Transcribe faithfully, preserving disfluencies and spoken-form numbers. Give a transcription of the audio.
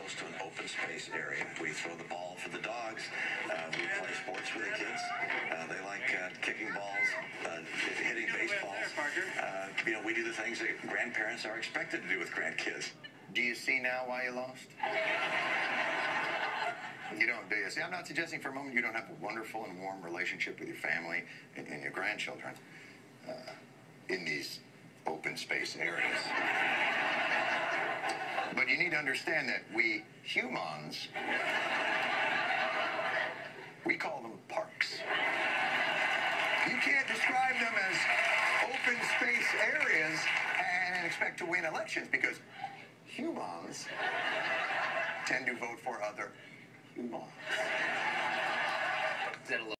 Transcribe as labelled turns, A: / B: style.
A: close to an open space area. We throw the ball for the dogs. Uh, we play sports with the kids. Uh, they like uh, kicking balls, uh, hitting baseballs. Uh, you know, we do the things that grandparents are expected to do with grandkids.
B: Do you see now why you lost? You don't, do you? See, I'm not suggesting for a moment you don't have a wonderful and warm relationship with your family and, and your grandchildren uh, in these open space areas. But you need to understand that we Hu Mons, we call them parks. You can't describe them as open space areas and expect to win elections, because Hu Mons tend to vote for other Hu Mons.